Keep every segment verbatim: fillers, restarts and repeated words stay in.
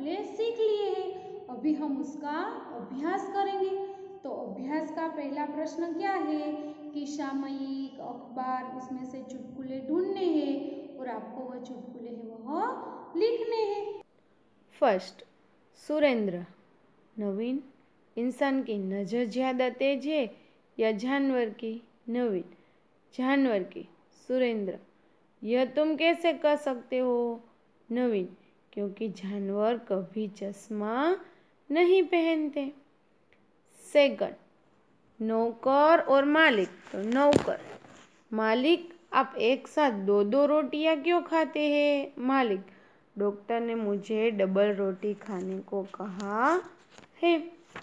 चुटकुले सीख लिए हैं। अभी हम उसका अभ्यास करेंगे। तो अभ्यास का पहला प्रश्न क्या है कि सामयिक, अखबार, उसमें से चुटकुले ढूंढने हैं और आपको वह चुटकुले हैं वह लिखने हैं। फर्स्ट, सुरेंद्र। नवीन, इंसान की नज़र ज़्यादा तेज है या जानवर की? नवीन, जानवर की। सुरेंद्र, यह तुम कैसे कह सकते हो? नवीन, क्योंकि जानवर कभी चश्मा नहीं पहनते। सेकंड, नौकर और मालिक। तो नौकर, मालिक, आप एक साथ दो दो रोटियां क्यों खाते हैं? मालिक, डॉक्टर ने मुझे डबल रोटी खाने को कहा है।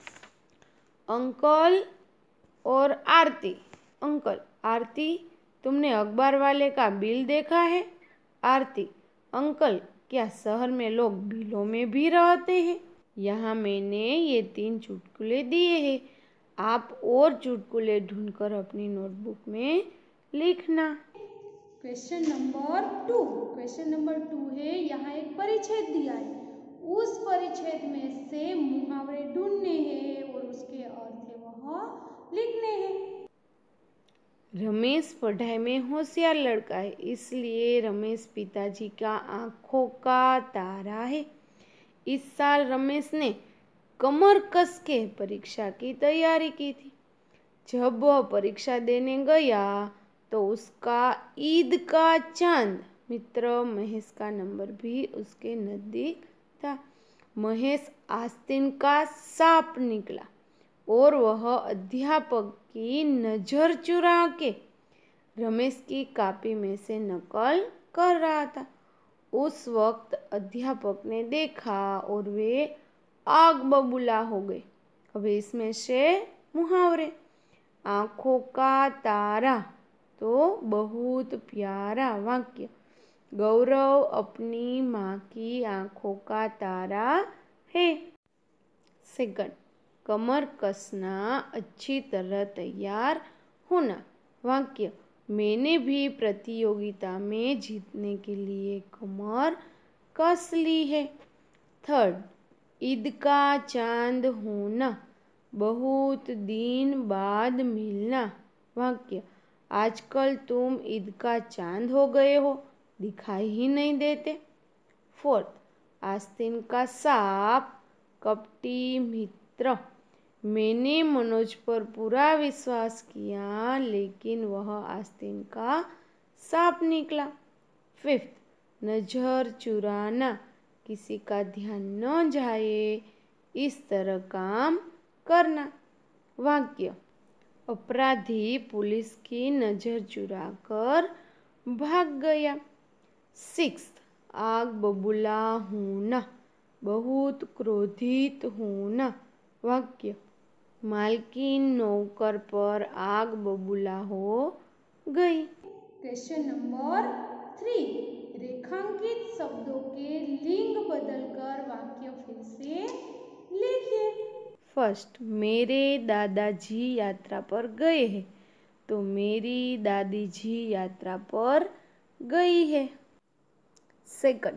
अंकल और आरती। अंकल, आरती, तुमने अखबार वाले का बिल देखा है? आरती, अंकल, क्या शहर में लोग बिलों में भी रहते हैं? यहाँ मैंने ये तीन चुटकुले दिए हैं। आप और चुटकुले ढूंढकर अपनी नोटबुक में लिखना। Question number two. Question number two है, यहाँ एक परिच्छेद दिया है, उस परिच्छेद में से मुहावरे ढूंढने हैं और उसके अर्थ है वह लिखने हैं। रमेश पढ़ाई में होशियार लड़का है, इसलिए रमेश पिताजी का आंखों का तारा है। इस साल रमेश ने कमर कस के परीक्षा की तैयारी की थी। जब वह परीक्षा देने गया तो उसका ईद का चांद मित्र महेश का नंबर भी उसके नजदीक था। महेश आस्तीन का सांप निकला और वह अध्यापक की नजर चुरा के रमेश की कॉपी में से नकल कर रहा था। उस वक्त अध्यापक ने देखा और वे आग बबूला हो गए। अब इसमें से मुहावरे। आंखों का तारा, तो बहुत प्यारा वाक्य। गौरव अपनी माँ की आंखों का तारा है। सेकंड, कमर कसना, अच्छी तरह तैयार होना। वाक्य, मैंने भी प्रतियोगिता में जीतने के लिए कमर कस ली है। थर्ड, ईद का चांद होना, बहुत दिन बाद मिलना। वाक्य, आजकल तुम ईद का चांद हो गए हो, दिखाई ही नहीं देते। फोर्थ, आस्तीन का सांप, कपटी मित्र। मैंने मनोज पर पूरा विश्वास किया लेकिन वह आस्तीन का सांप निकला। फिफ्थ, नजर चुराना, किसी का ध्यान न जाए इस तरह काम करना। वाक्य, अपराधी पुलिस की नजर चुराकर भाग गया। सिक्स्थ, आग बबूला होना, बहुत क्रोधित होना। वाक्य, मालकिन नौकर पर आग बबूला हो गई। क्वेश्चन नंबर थ्री, रेखांकित शब्दों के लिंग बदलकर वाक्य फिर से लिखिए। फर्स्ट, मेरे दादाजी यात्रा पर गए हैं, तो मेरी दादी जी यात्रा पर गई है। सेकंड,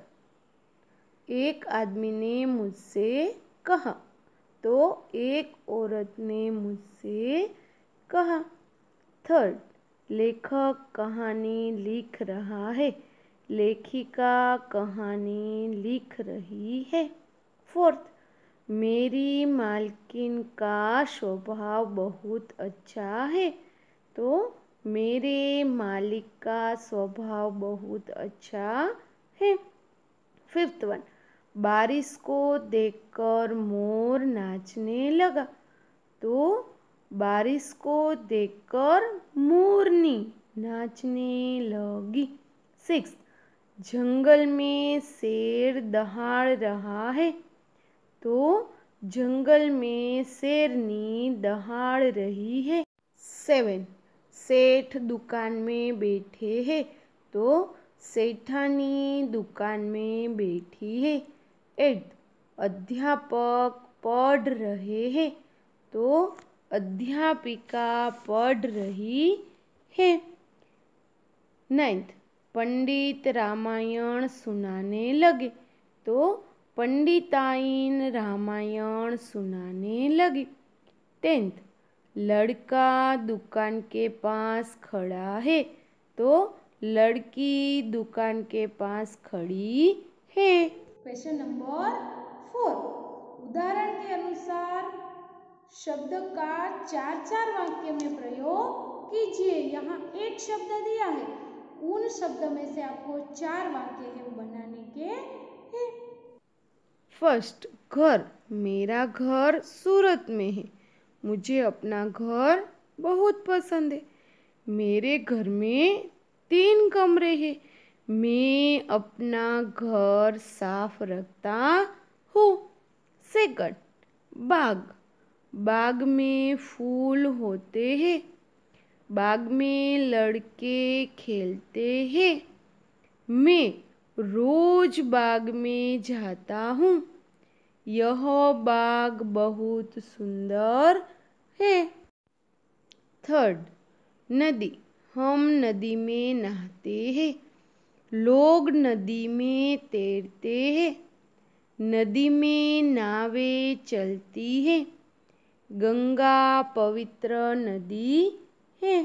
एक आदमी ने मुझसे कहा, तो एक औरत ने मुझसे कहा। थर्ड, लेखक कहानी लिख रहा है, लेखिका कहानी लिख रही है। फोर्थ, मेरी मालकिन का स्वभाव बहुत अच्छा है, तो मेरे मालिक का स्वभाव बहुत अच्छा है। फिफ्थ वन, बारिश को देखकर मोर नाचने लगा, तो बारिश को देखकर मोरनी नाचने लगी। सिक्स, जंगल में शेर दहाड़ रहा है, तो जंगल में शेरनी दहाड़ रही है। सेवन, सेठ दुकान में बैठे हैं, तो सेठानी दुकान में बैठी है। एट, अध्यापक पढ़ रहे हैं, तो अध्यापिका पढ़ रही है। नाइन्थ, पंडित रामायण सुनाने लगे, तो पंडिताइन रामायण सुनाने लगी। टेंथ, लड़का दुकान के पास खड़ा है तो लड़की दुकान के पास खड़ी है। क्वेश्चन नंबर फोर, उदाहरण के अनुसार शब्द का चार चार वाक्य में प्रयोग कीजिए। यहाँ एक शब्द दिया है, उन शब्द में से आपको चार वाक्य है वो बनाने के हैं। फर्स्ट, घर। मेरा घर सूरत में है। मुझे अपना घर बहुत पसंद है। मेरे घर में तीन कमरे हैं। मैं अपना घर साफ रखता हूँ। सेकंड, बाग। बाग में फूल होते हैं। बाग में लड़के खेलते हैं। मैं रोज बाग में जाता हूँ। यह बाग बहुत सुंदर है। थर्ड, नदी। हम नदी में नहाते हैं। लोग नदी में तैरते हैं। नदी में नावें चलती हैं। गंगा पवित्र नदी है।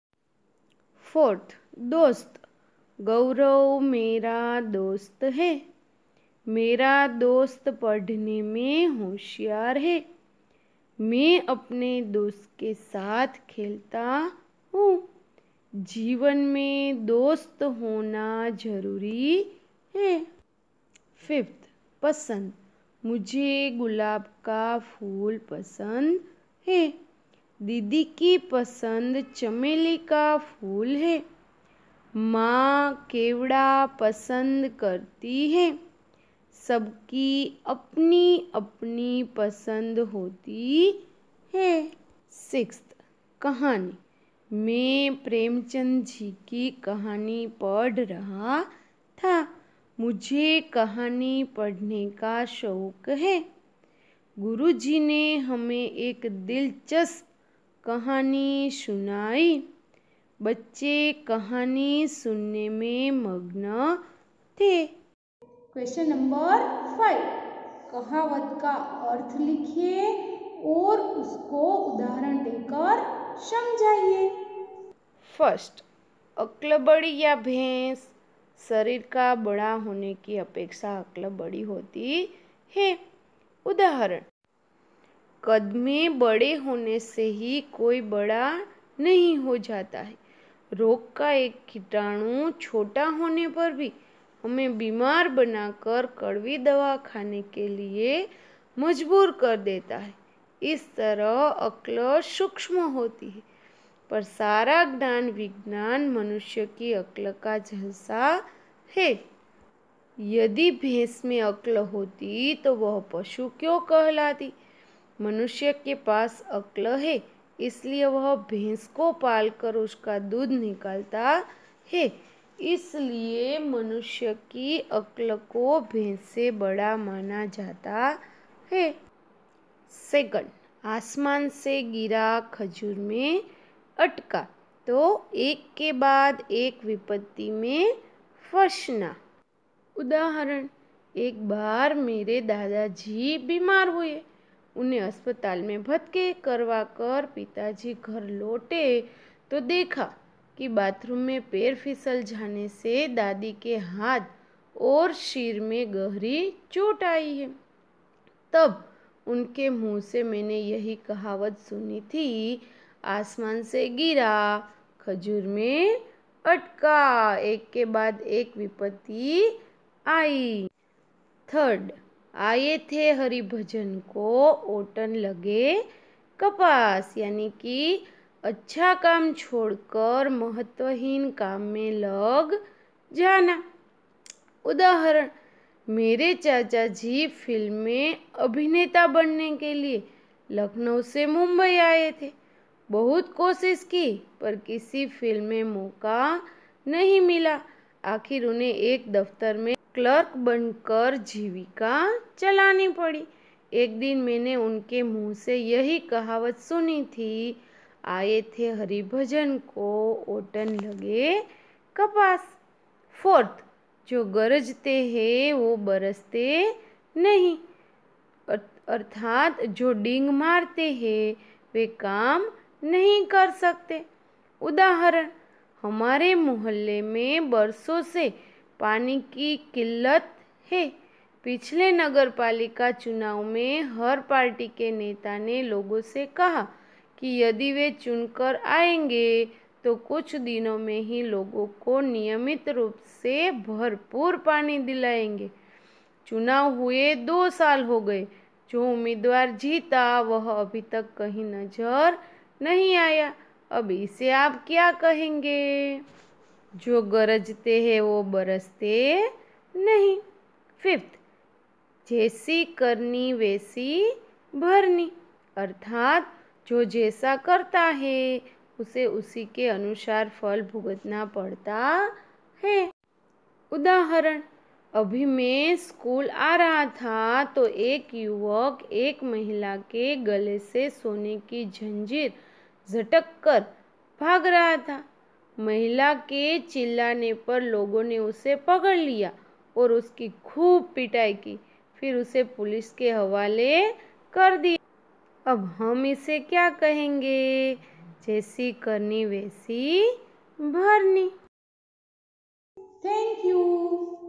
फोर्थ, दोस्त। गौरव मेरा दोस्त है। मेरा दोस्त पढ़ने में होशियार है। मैं अपने दोस्त के साथ खेलता हूँ। जीवन में दोस्त होना जरूरी है। फिफ्थ, पसंद। मुझे गुलाब का फूल पसंद है। दीदी की पसंद चमेली का फूल है। माँ केवड़ा पसंद करती है। सबकी अपनी अपनी पसंद होती है। सिक्स्थ, कहानी। मैं प्रेमचंद जी की कहानी पढ़ रहा था। मुझे कहानी पढ़ने का शौक है। गुरुजी ने हमें एक दिलचस्प कहानी सुनाई। बच्चे कहानी सुनने में मग्न थे। क्वेश्चन नंबर फाइव, कहावत का अर्थ लिखिए और उसको उदाहरण देकर समझाइए। फर्स्ट, अक्ल बड़ी या भैंस। शरीर का बड़ा होने की अपेक्षा अक्ल बड़ी होती है। उदाहरण, कद में बड़े होने से ही कोई बड़ा नहीं हो जाता है। रोग का एक कीटाणु छोटा होने पर भी हमें बीमार बनाकर कड़वी दवा खाने के लिए मजबूर कर देता है। इस तरह अक्ल सूक्ष्म होती है, पर सारा ज्ञान विज्ञान मनुष्य की अक्ल का झलसा है। यदि भैंस में अक्ल होती तो वह पशु क्यों कहलाती? मनुष्य के पास अक्ल है, इसलिए वह भैंस को पालकर उसका दूध निकालता है। इसलिए मनुष्य की अक्ल को भैंस से बड़ा माना जाता है। सेकंड, आसमान से गिरा खजूर में अटका तो एक के बाद एक विपत्ति में फंसना। उदाहरण, एक बार मेरे दादाजी बीमार हुए। उन्हें अस्पताल में भर्ती करवा कर पिताजी घर लौटे तो देखा कि बाथरूम में पैर फिसल जाने से दादी के हाथ और सिर में गहरी चोट आई है। तब उनके मुंह से मैंने यही कहावत सुनी थी, आसमान से गिरा खजूर में अटका, एक के बाद एक विपत्ति आई। थर्ड, आए थे हरिभजन को ओटन लगे कपास, यानी कि अच्छा काम छोड़कर महत्वहीन काम में लग जाना। उदाहरण, मेरे चाचा जी फिल्म में अभिनेता बनने के लिए लखनऊ से मुंबई आए थे। बहुत कोशिश की पर किसी फिल्म में मौका नहीं मिला। आखिर उन्हें एक दफ्तर में क्लर्क बनकर जीविका चलानी पड़ी। एक दिन मैंने उनके मुंह से यही कहावत सुनी थी, आए थे हरिभजन को ओटन लगे कपास। फोर्थ, जो गरजते हैं वो बरसते नहीं। अर्थात जो डींग मारते हैं वे काम नहीं कर सकते। उदाहरण, हमारे मोहल्ले में बरसों से पानी की किल्लत है। पिछले नगरपालिका चुनाव में हर पार्टी के नेता ने लोगों से कहा कि यदि वे चुनकर आएंगे तो कुछ दिनों में ही लोगों को नियमित रूप से भरपूर पानी दिलाएंगे। चुनाव हुए दो साल हो गए, जो उम्मीदवार जीता वह अभी तक कहीं नजर नहीं आया। अब इसे आप क्या कहेंगे? जो गरजते हैं वो बरसते नहीं। फिफ्थ, जैसी करनी वैसी भरनी, अर्थात जो जैसा करता है उसे उसी के अनुसार फल भुगतना पड़ता है। उदाहरण, अभी मैं स्कूल आ रहा था तो एक युवक एक महिला के गले से सोने की जंजीर झटक कर भाग रहा था। महिला के चिल्लाने पर लोगों ने उसे पकड़ लिया और उसकी खूब पिटाई की, फिर उसे पुलिस के हवाले कर दिया। अब हम इसे क्या कहेंगे? जैसी करनी वैसी भरनी। Thank you.